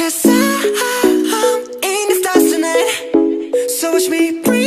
'Cause I'm in the stars tonight. So watch me breathe.